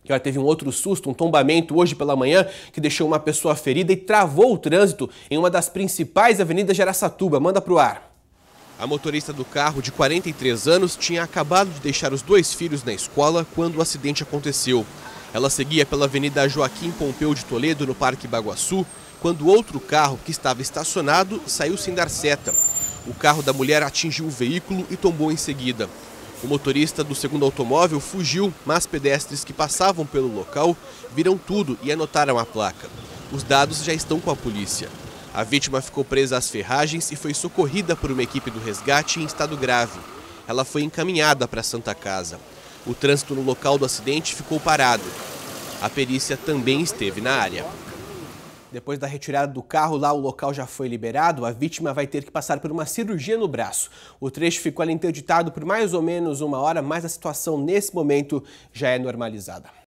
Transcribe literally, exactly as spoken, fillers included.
E ela teve um outro susto, um tombamento hoje pela manhã que deixou uma pessoa ferida e travou o trânsito em uma das principais avenidas de Araçatuba. Manda pro ar. A motorista do carro, de quarenta e três anos, tinha acabado de deixar os dois filhos na escola quando o acidente aconteceu. Ela seguia pela Avenida Joaquim Pompeu de Toledo, no Parque Baguaçu, quando outro carro que estava estacionado saiu sem dar seta. O carro da mulher atingiu o veículo e tombou em seguida. O motorista do segundo automóvel fugiu, mas pedestres que passavam pelo local viram tudo e anotaram a placa. Os dados já estão com a polícia. A vítima ficou presa às ferragens e foi socorrida por uma equipe do resgate em estado grave. Ela foi encaminhada para a Santa Casa. O trânsito no local do acidente ficou parado. A perícia também esteve na área. Depois da retirada do carro, lá o local já foi liberado. A vítima vai ter que passar por uma cirurgia no braço. O trecho ficou ali interditado por mais ou menos uma hora, mas a situação nesse momento já é normalizada.